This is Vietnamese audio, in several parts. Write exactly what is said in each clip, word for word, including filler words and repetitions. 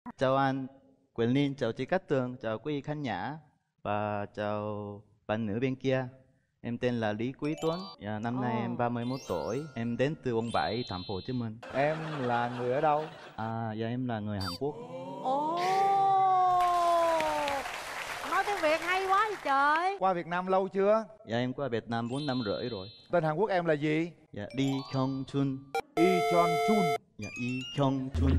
Chào anh Quyền Linh, chào chị Cát Tường, chào quý khán giả và chào bạn nữ bên kia. Em tên là Lý Quý Tuấn, dạ, năm nay em ba mươi mốt tuổi, em đến từ quận bảy, thành phố Hồ Chí Minh. Em là người ở đâu? À, dạ em là người Hàn Quốc. Ồ, nói tiếng Việt hay quá vậy trời. Qua Việt Nam lâu chưa? Dạ em qua Việt Nam bốn năm rưỡi rồi. Tên Hàn Quốc em là gì? Dạ Lee Kyung Chun. Lee Chon Chun. Dạ Lee Kyung Chun.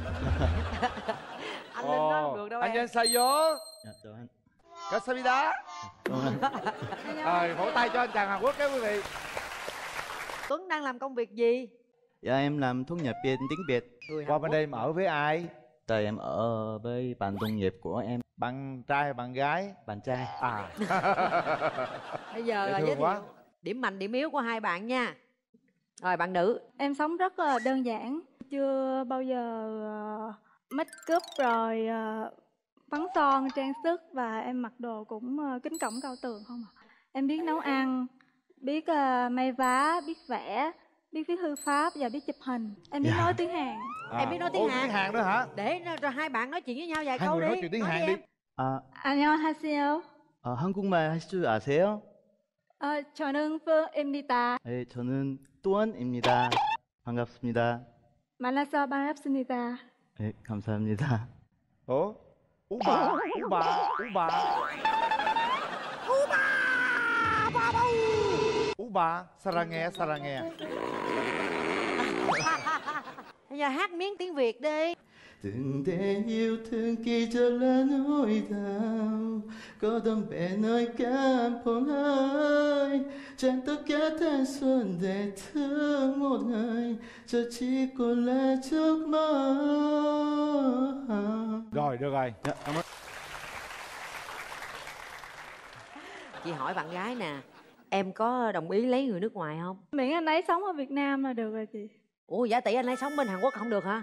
Anh Linh nói không được đâu em. Anh Sayo. Dạ chào anh. Kamsahamnida. Rồi vỗ tay cho anh chàng Hàn Quốc các quý vị. Tuấn đang làm công việc gì? Dạ em làm thu nhập viên tiếng Việt. Người Qua Hàn bên Quốc. đây em ở với ai? Tại em ở với bạn đồng nghiệp của em. Bạn trai hay bạn gái? Bạn trai. À. Bây giờ Dễ là thương giới thiệu quá. điểm mạnh điểm yếu của hai bạn nha. Rồi bạn nữ. Em sống rất là đơn giản, chưa bao giờ uh, make up rồi uh, phấn son, trang sức và em mặc đồ cũng uh, kính cổng cao tường không à. Em biết nấu ăn, biết uh, may vá, biết vẽ, biết viết thư pháp và biết chụp hình. Em biết Dạ. nói tiếng Hàn. À. Em biết nói tiếng Ồ, Hàn. tiếng Hàn nữa hả? Để rồi hai bạn nói chuyện với nhau vài Hai câu người đi. nói chuyện tiếng Hàn đi. em. 아, 안녕하세요. 아, 한국말 할 줄 아세요? 어, 저는 푸입니다. 네, 저는 또한입니다. 반갑습니다. 만나서 반갑습니다. 네, 감사합니다. Ủa? Ú bà, ú bà, ú bà. Ú bà, bà bầu. Ú bà, 사랑해, 사랑해. Bây giờ hát miếng tiếng Việt đi. Từng để yêu thương kỳ cho là nỗi đau, có đam mê nơi cảm phong hai, chẳng tất cả thanh xuân để thương một ngày, giờ chỉ còn là giấc mơ. Rồi, được rồi. Dạ, cảm ơn. Chị hỏi bạn gái nè, em có đồng ý lấy người nước ngoài không? Miễn anh ấy sống ở Việt Nam là được rồi chị. Ủa giả tỷ anh ấy sống bên Hàn Quốc không được hả?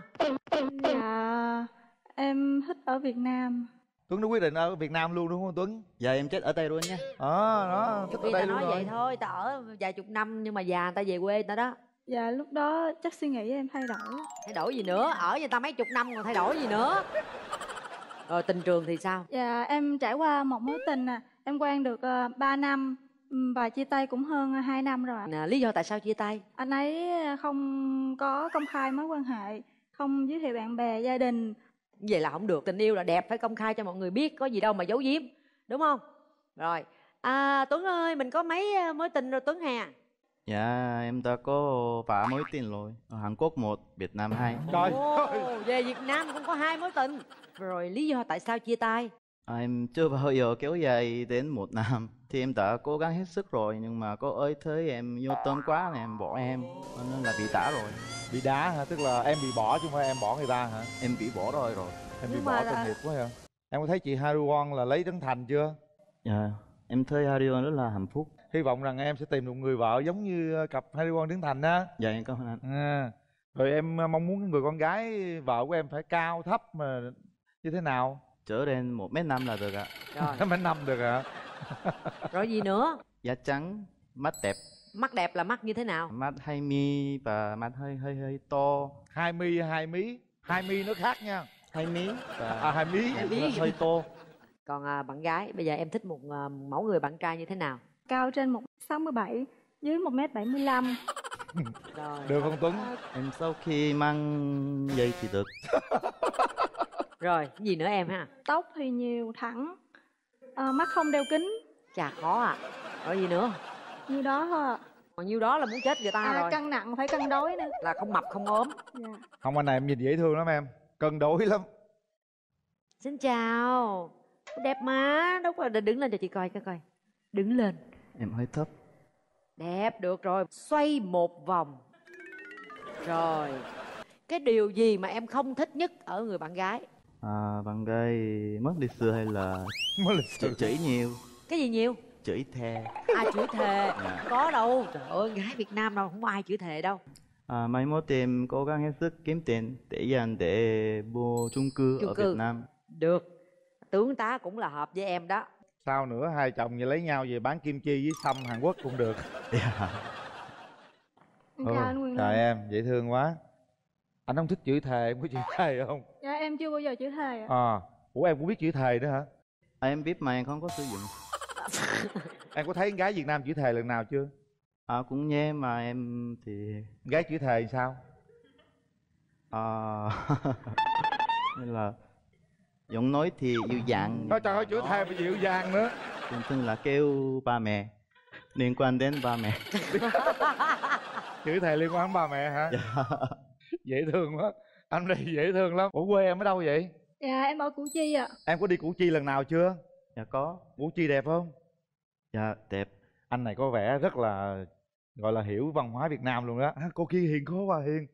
Dạ, em thích ở Việt Nam. Tuấn đã quyết định ở Việt Nam luôn đúng không Tuấn? Dạ em chết ở đây luôn nha. Ờ, đó, thích ở Khi đây ta luôn nói rồi. vậy thôi, ta ở vài chục năm nhưng mà già người ta về quê người ta đó. Dạ, lúc đó chắc suy nghĩ em thay đổi. Thay đổi gì nữa, ở người ta mấy chục năm còn thay đổi gì nữa. Rồi tình trường thì sao? Dạ, em trải qua một mối tình à. Em quen được uh, ba năm ừm, và chia tay cũng hơn uh, hai năm rồi ạ. Nè, lý do tại sao chia tay? Anh ấy không có công khai mối quan hệ, không giới thiệu bạn bè, gia đình. Vậy là không được, tình yêu là đẹp, phải công khai cho mọi người biết, có gì đâu mà giấu giếm, đúng không? Rồi, à, Tuấn ơi, mình có mấy mối tình rồi Tuấn hà? Dạ em đã có ba mối tình rồi. Ở Hàn Quốc một, Việt Nam hai. Trời Ồ, ơi. về Việt Nam cũng có hai mối tình. Rồi lý do tại sao chia tay? À, em chưa bao giờ kéo dài đến một năm. Thì em đã cố gắng hết sức rồi, nhưng mà có ơi thế em vô tâm quá này em bỏ em, nên là bị đá rồi. Bị đá hả? Tức là em bị bỏ chứ không phải em bỏ người ta hả? Em bị bỏ rồi rồi. Em bị Nhưng bỏ mà tội là- nghiệp quá hả? Em có thấy chị Haruon là lấy Trấn Thành chưa? Dạ em thấy Harion rất là hạnh phúc. Hy vọng rằng em sẽ tìm được người vợ giống như cặp Haruon Trấn Thành á. Dạ em cảm ơn anh. À, rồi em mong muốn cái người con gái vợ của em phải cao thấp mà như thế nào? Trở lên một mét năm là được ạ. Rồi, Mấy năm được hả? rồi gì nữa? Da trắng, mắt đẹp, Mắt đẹp là mắt như thế nào? mắt hai mi và mắt hơi hơi hơi to. Hai mi hai mí, hai mi nó khác nha. Hai mí và À hai mí. Hai mí. hơi to. Còn à, bạn gái, bây giờ em thích một à, mẫu người bạn trai như thế nào? Cao trên một mét sáu mươi bảy, dưới một mét bảy mươi lăm. Rồi, Được không Tuấn? Em sau khi mang dây thì được. rồi, cái gì nữa em ha? Tóc thì nhiều, thẳng, à, mắt không đeo kính. Chà khó à. Rồi gì nữa? Như đó thôi ạ. Còn nhiêu đó là muốn chết người ta À, rồi. cân nặng phải cân đối nữa. Là không mập không ốm. Dạ. Không, anh này em nhìn dễ thương lắm em. Cân đối lắm. Xin chào. Đẹp mà. Đúng rồi, đứng lên cho chị coi coi coi. Đứng lên. Em hơi thấp. Đẹp, được rồi. Xoay một vòng. Rồi. Cái điều gì mà em không thích nhất ở người bạn gái? À, bạn gái mất lịch sự hay là Mới lịch chửi, sự. chửi nhiều, Cái gì nhiều? chửi thề. À chửi thề. Dạ. Có đâu. Trời ơi, gái Việt Nam đâu không có ai chửi thề đâu. À, mai mốt em cố gắng hết sức kiếm tiền để dành để mua chung cư Chung ở cư. Việt Nam. Được. Tướng tá cũng là hợp với em đó. Sao nữa, hai chồng về lấy nhau về bán kim chi với sâm Hàn Quốc cũng được. Dạ. Em chào anh Quyền Trời Linh. em, dễ thương quá. Anh không thích chửi thề, em có chửi thề không? Dạ em em chưa bao giờ chữ thề ạ. À, ủa em cũng biết chữ thề nữa hả? À, em biết mà em không có sử dụng. Em có thấy con gái Việt Nam chữ thề lần nào chưa? À, cũng nghe mà em thì Con gái chữ thề sao? à, nên là giọng nói thì dịu dàng, Trời ơi, chữ thề mà dịu dàng nữa. bình thường là kêu ba mẹ, liên quan đến ba mẹ. Chữ thề liên quan đến ba mẹ hả? Dạ. Dễ thương quá. Anh này dễ thương lắm. Ủa quê em ở đâu vậy? Dạ em ở Củ Chi ạ. Em có đi Củ Chi lần nào chưa? Dạ có. Củ Chi đẹp không? Dạ đẹp. Anh này có vẻ rất là gọi là hiểu văn hóa Việt Nam luôn đó. À, cô kia hiền, khó quá hiền.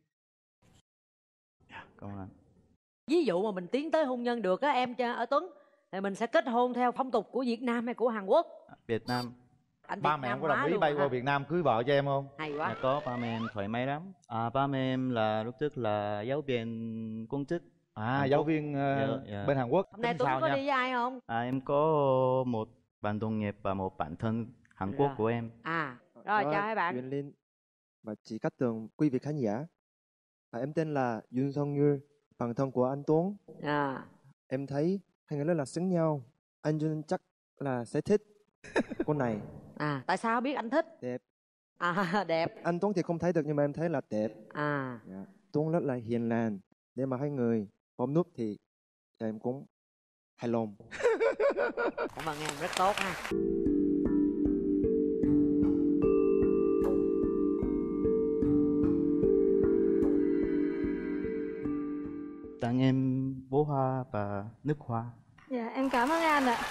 Cảm ơn. Ví dụ mà mình tiến tới hôn nhân được á em cho ở Tuấn, thì mình sẽ kết hôn theo phong tục của Việt Nam hay của Hàn Quốc? Việt Nam. Anh Ba Việt mẹ Nam em có đồng hóa ý luôn bay hả? qua Việt Nam cưới vợ cho em không? Hay quá. Dạ có, ba mẹ em thoải mái lắm. À, ba mẹ em là lúc trước là giáo viên công chức. À, Hàn giáo Quốc. viên ờ, Dạ, dạ. bên Hàn Quốc. Hôm nay Tính Tuấn sao có nha? đi với ai không? À, em có một bạn đồng nghiệp và một bạn thân Hàn Quốc Rồi. của em. À, rồi chào hai bạn. Quyền Linh và chị Cát Tường, quý vị khán giả. À, em tên là Yoon Song Như, bạn thân của anh Tuấn. À, Em thấy hai người rất là xứng nhau. Anh Yoon chắc là sẽ thích cô này. à tại sao biết anh thích? Đẹp. À đẹp. Anh Tuấn thì không thấy được nhưng mà em thấy là đẹp. À, Dạ. Tuấn rất là hiền lành. Để mà hai người bấm nút thì em cũng hài lòng. cảm ơn em rất tốt ha. Tặng em bó hoa và nước hoa. Dạ em cảm ơn anh ạ.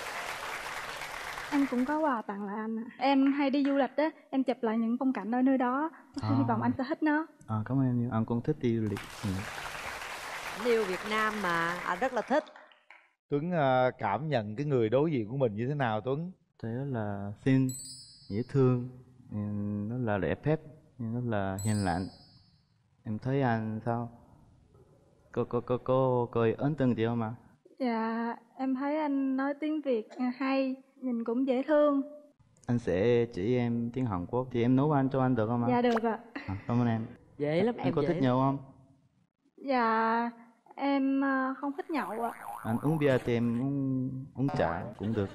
Em cũng có quà tặng lại anh ạ. Em hay đi du lịch á, em chụp lại những phong cảnh ở nơi đó. À. Hy vọng anh sẽ thích nó. À, cảm ơn em nhiều. Anh cũng thích đi du lịch. Ừ. Anh yêu Việt Nam mà anh rất là thích. Tuấn ờ, cảm nhận cái người đối diện của mình như thế nào Tuấn? Thấy rất là xinh, dễ thương, ừ, rất là lễ phép, rất là hiền lành. Em thấy anh sao? Cô cô cô cô cô ấn tượng gì không ạ? Dạ em thấy anh nói tiếng Việt hay, nhìn cũng dễ thương. Anh sẽ chỉ em tiếng Hàn Quốc thì em nấu ăn cho anh được không ạ? Dạ được ạ. À, cảm ơn em. Dễ lắm Em em có dễ thích lắm. nhậu không? Dạ em ờ, không thích nhậu ạ. Anh uống bia thì em uống, uống trà cũng được.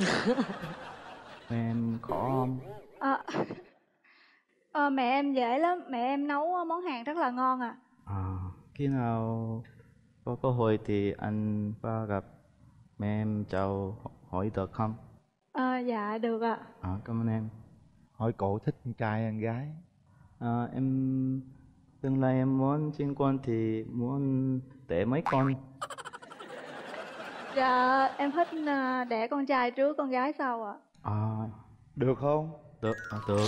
Em khó không? Ờ, ờ, mẹ em dễ lắm, mẹ em nấu món Hàn rất là ngon ạ. À, khi nào có cơ hội thì anh qua gặp mẹ em chào hỏi được không? Ờ, dạ được ạ. À, cảm ơn em. Hỏi cổ thích con trai hay con gái? À, em tương lai em muốn sinh con thì muốn đẻ mấy con. Dạ em thích ờ, đẻ con trai trước con gái sau ạ. À, Được không? được, à, được.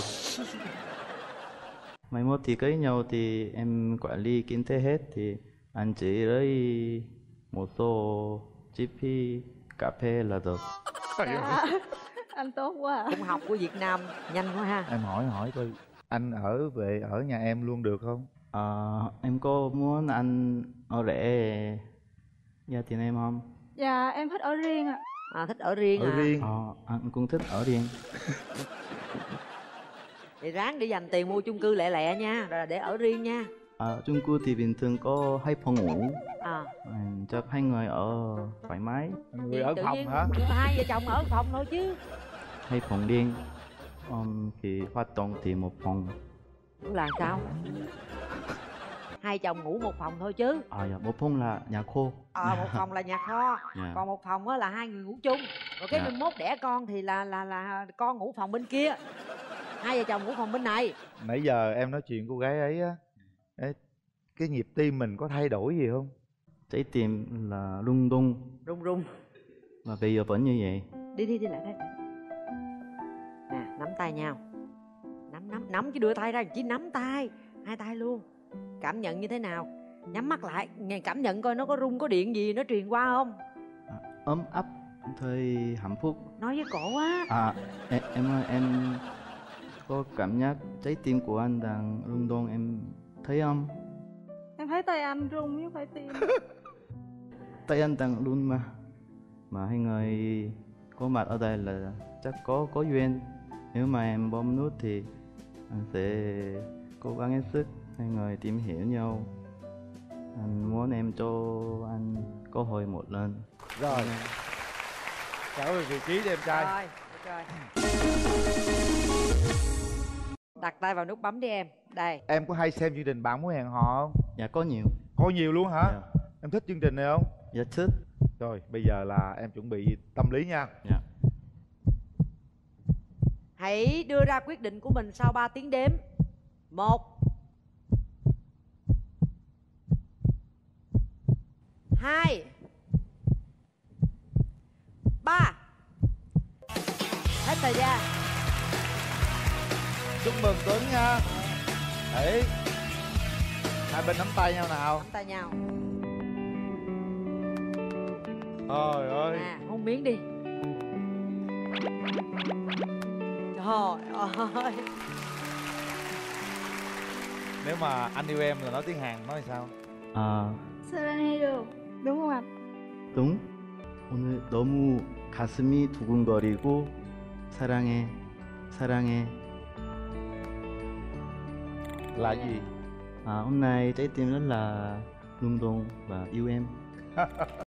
Mai mốt thì cưới nhau thì em quản lý kinh tế hết thì anh chỉ lấy một số chi phí cà phê là được. Dạ anh tốt quá ạ. Cũng học của Việt Nam nhanh quá ha. Em hỏi hỏi coi anh ở về ở nhà em luôn được không? À, em có muốn anh ở rể gia đình em không? Dạ em thích ở riêng ạ. À, thích ở riêng Ở à? riêng. Ờ, anh cũng thích ở riêng. Thì ráng để dành tiền mua chung cư lẹ lẹ nha, rồi là để ở riêng nha. À, chung cư thì bình thường có hai phòng ngủ. À, À, cho hai người ở thoải mái. Người ở tự phòng nhiên hả? hai vợ chồng ở phòng thôi chứ. Hai phòng riêng. Um, thì hoạt động thì một phòng. Là sao? Hai chồng ngủ một phòng thôi chứ. À, dạ, một phòng là nhà khô. Ờ, một phòng là nhà kho, Dạ. còn một phòng á là hai người ngủ chung. Rồi cái Dạ. mai mốt đẻ con thì là là là con ngủ phòng bên kia, hai vợ chồng ngủ phòng bên này. Nãy giờ em nói chuyện cô gái ấy á, ê, cái nhịp tim mình có thay đổi gì không? Trái tim là rung rung Rung rung. và bây giờ vẫn như vậy. Đi đi đi lại đây. Nè, nắm tay nhau. Nắm nắm nắm chứ đưa tay ra chỉ nắm tay, hai tay luôn. Cảm nhận như thế nào? Nhắm mắt lại, nghe cảm nhận coi nó có rung có điện gì nó truyền qua không? À, ấm áp, thấy hạnh phúc. Nói với cổ á. À, em, em ơi, em có cảm giác trái tim của anh đang rung động, em thấy không? Em thấy tay anh rung chứ không phải tim. Tay anh đang run mà. Mà hai người có mặt ở đây là chắc có có duyên. Nếu mà em bấm nút thì anh sẽ cố gắng hết sức hai người tìm hiểu nhau Anh muốn em cho anh cơ hội một lần. Rồi. Trả về vị trí đi em trai. Rồi, được rồi. Đặt tay vào nút bấm đi em. Đây. Em có hay xem chương trình Bạn Muốn Hẹn Hò không? Dạ có nhiều. Có nhiều luôn hả? Dạ. Em thích chương trình này không? Dạ thích. Rồi, bây giờ là em chuẩn bị tâm lý nha. Dạ. Hãy đưa ra quyết định của mình sau ba tiếng đếm. Một, hai, ba. Hết thời gian. Chúc mừng Tuấn nha. Đấy. Hai bên nắm tay nhau nào. Nắm tay nhau. Trời ơi. À, hôn miếng đi. Trời ơi. Nếu mà anh yêu em là nói tiếng Hàn nói sao? 아, 사랑해요. đúng không anh? đúng. 오늘 너무 가슴이 두근거리고 사랑해, 사랑해. Là gì? À, hôm nay trái tim rất là rung động và yêu em.